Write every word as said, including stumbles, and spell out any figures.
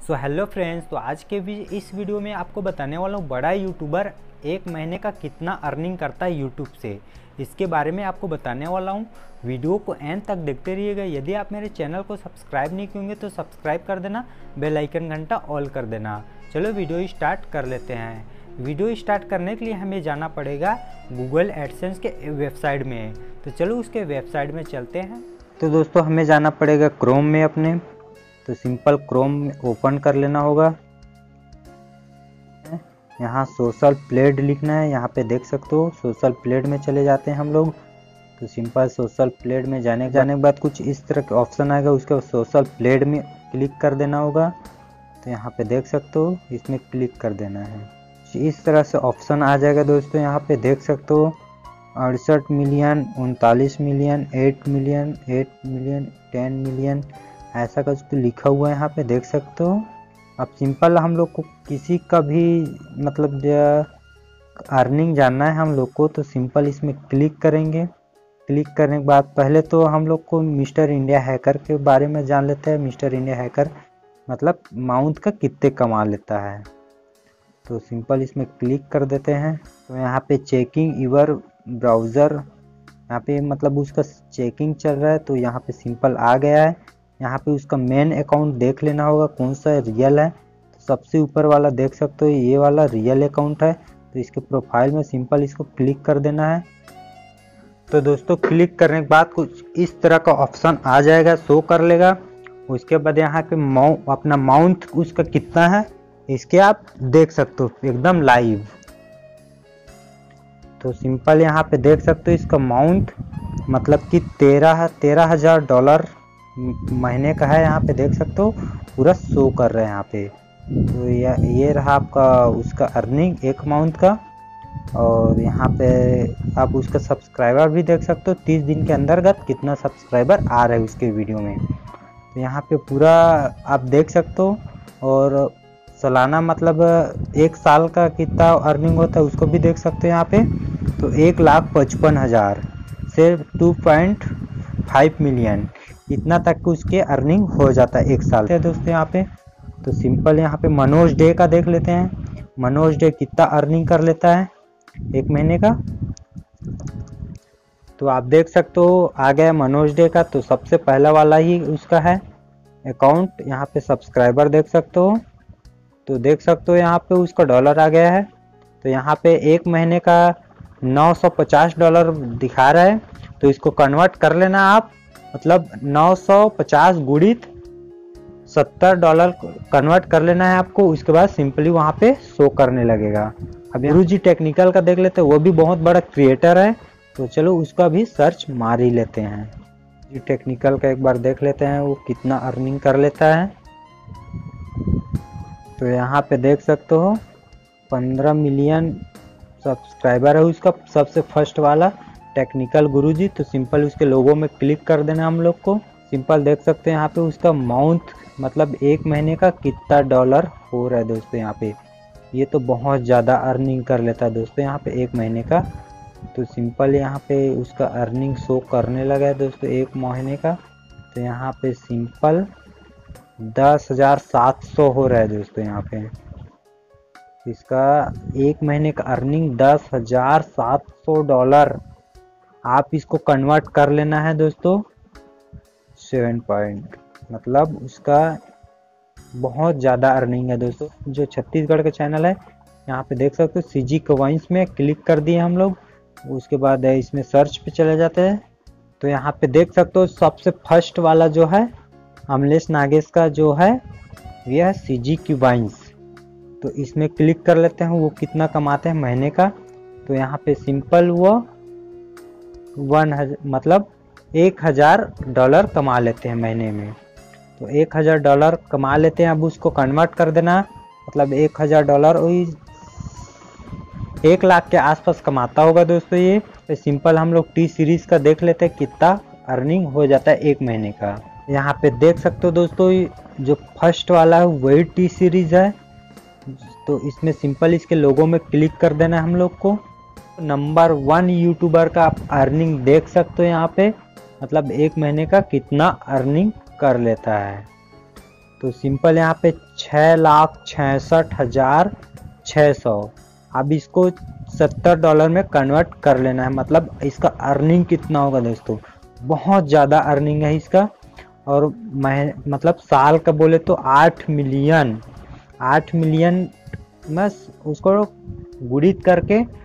So hello friends, तो आज के भी इस वीडियो में आपको बताने वाला हूँ बड़ा यूट्यूबर एक महीने का कितना अर्निंग करता है यूट्यूब से। इसके बारे में आपको बताने वाला हूँ। वीडियो को एंड तक देखते रहिएगा। यदि आप मेरे चैनल को सब्सक्राइब नहीं किए तो सब्सक्राइब कर देना, बेल आइकन घंटा ऑल कर देना। चलो वीडियो स्टार्ट कर लेते हैं। वीडियो स्टार्ट करने के लिए हमें जाना पड़ेगा गूगल एडसेंस के वेबसाइट में। तो चलो उसके वेबसाइट में चलते हैं। तो दोस्तों हमें जाना पड़ेगा क्रोम में अपने। तो सिंपल क्रोम ओपन कर लेना होगा। यहाँ सोशल प्लेड लिखना है, यहाँ पे देख सकते हो। सोशल प्लेड में चले जाते हैं हम लोग। तो सिंपल सोशल प्लेड में जाने जाने के बाद कुछ इस तरह का ऑप्शन आएगा, उसके बाद सोशल प्लेड में क्लिक कर देना होगा। तो यहाँ पे देख सकते हो, इसमें क्लिक कर देना है। इस तरह से ऑप्शन आ जाएगा दोस्तों। यहाँ पे देख सकते हो अड़सठ मिलियन, उनतालीस million, eight million, eight million, ten million, ऐसा कुछ तो लिखा हुआ है यहाँ पे देख सकते हो। अब सिंपल हम लोग को किसी का भी मतलब अर्निंग जानना है हम लोग को, तो सिंपल इसमें क्लिक करेंगे। क्लिक करने के बाद पहले तो हम लोग को मिस्टर इंडिया हैकर के बारे में जान लेते हैं। मिस्टर इंडिया हैकर मतलब माउंट का कितने कमा लेता है। तो सिंपल इसमें क्लिक कर देते हैं। तो यहाँ पे चेकिंग यूर ब्राउज़र, यहाँ पे मतलब उसका चेकिंग चल रहा है। तो यहाँ पे सिंपल आ गया है। यहाँ पे उसका मेन अकाउंट देख लेना होगा कौन सा रियल है। तो सबसे ऊपर वाला देख सकते हो, ये वाला रियल अकाउंट है। तो इसके प्रोफाइल में सिंपल इसको क्लिक कर देना है। तो दोस्तों क्लिक करने के बाद कुछ इस तरह का ऑप्शन आ जाएगा, शो कर लेगा। उसके बाद यहाँ पे माउ अपना माउंट उसका कितना है इसके आप देख सकते हो एकदम लाइव। तो सिंपल यहाँ पे देख सकते हो इसका माउंट मतलब कि तेरह तेरह हजार डॉलर महीने का है। यहाँ पे देख सकते हो पूरा शो कर रहे हैं यहाँ पे। तो ये ये रहा आपका उसका अर्निंग एक माउंट का। और यहाँ पे आप उसका सब्सक्राइबर भी देख सकते हो, तीस दिन के अंतर्गत कितना सब्सक्राइबर आ रहा है उसके वीडियो में। तो यहाँ पे पूरा आप देख सकते हो। और सालाना मतलब एक साल का कितना अर्निंग होता है उसको भी देख सकते हो यहाँ पे। तो एक लाख पचपन हज़ार से टू पॉइंट फाइव मिलियन इतना तक की उसके अर्निंग हो जाता है एक साल से दोस्तों यहाँ पे। तो सिंपल यहाँ पे मनोज डे का देख लेते हैं। मनोज डे कितना अर्निंग कर लेता है एक महीने का। तो आप देख सकते हो आ गया मनोज डे का। तो सबसे पहला वाला ही उसका है अकाउंट। यहाँ पे सब्सक्राइबर देख सकते हो। तो देख सकते हो यहाँ पे उसका डॉलर आ गया है। तो यहाँ पे एक महीने का नौ सौ पचास डॉलर दिखा रहा है। तो इसको कन्वर्ट कर लेना आप, मतलब नौ सौ पचास गुणित सत्तर डॉलर कन्वर्ट कर लेना है आपको। उसके बाद सिंपली वहाँ पे शो करने लगेगा। अब गुरुजी टेक्निकल का देख लेते हैं, वो भी बहुत बड़ा क्रिएटर है। तो चलो उसका भी सर्च मार ही लेते हैं। जी टेक्निकल का एक बार देख लेते हैं वो कितना अर्निंग कर लेता है। तो यहाँ पे देख सकते हो पंद्रह मिलियन सब्सक्राइबर है उसका, सबसे फर्स्ट वाला टेक्निकल गुरुजी। तो सिंपल उसके लोगों में क्लिक कर देना हम लोग को। सिंपल देख सकते हैं यहाँ पे उसका माउंट मतलब एक महीने का कितना डॉलर हो रहा है दोस्तों यहाँ पे। ये तो बहुत ज़्यादा अर्निंग कर लेता है दोस्तों यहाँ पे एक महीने का। तो सिंपल यहाँ पे उसका अर्निंग शो करने लगा है दोस्तों एक महीने का। तो यहाँ पे सिंपल दस हज़ार सात सौ हो रहा है दोस्तों यहाँ पे। इसका एक महीने का अर्निंग दस हज़ार सात सौ डॉलर। आप इसको कन्वर्ट कर लेना है दोस्तों सेवन पॉइंट, मतलब उसका बहुत ज़्यादा अर्निंग है दोस्तों। जो छत्तीसगढ़ का चैनल है यहाँ पे देख सकते हो सीजी कवाइंस में क्लिक कर दिए हम लोग। उसके बाद इसमें सर्च पे चले जाते हैं। तो यहाँ पे देख सकते हो सबसे फर्स्ट वाला जो है अमलेश नागेश का जो है यह है सीजी कवाइंस। तो इसमें क्लिक कर लेते हैं वो कितना कमाते हैं महीने का। तो यहाँ पे सिंपल वो वन हज़ार मतलब एक हज़ार डॉलर कमा लेते हैं महीने में। तो एक हज़ार डॉलर कमा लेते हैं। अब उसको कन्वर्ट कर देना, मतलब एक हज़ार डॉलर वही एक लाख के आसपास कमाता होगा दोस्तों ये। तो सिंपल हम लोग टी सीरीज़ का देख लेते हैं कितना अर्निंग हो जाता है एक महीने का। यहाँ पे देख सकते हो दोस्तों जो फर्स्ट वाला है वही टी सीरीज़ है। तो इसमें सिंपल इसके लोगों में क्लिक कर देना है हम लोग को। नंबर वन यूट्यूबर का आप अर्निंग देख सकते हो यहाँ पे, मतलब एक महीने का कितना अर्निंग कर लेता है। तो सिंपल यहाँ पे छः लाख छियासठ हजार छः सौ। अब इसको सत्तर डॉलर में कन्वर्ट कर लेना है, मतलब इसका अर्निंग कितना होगा दोस्तों, बहुत ज़्यादा अर्निंग है इसका। और मह मतलब साल का बोले तो आठ मिलियन आठ मिलियन में उसको गुणित करके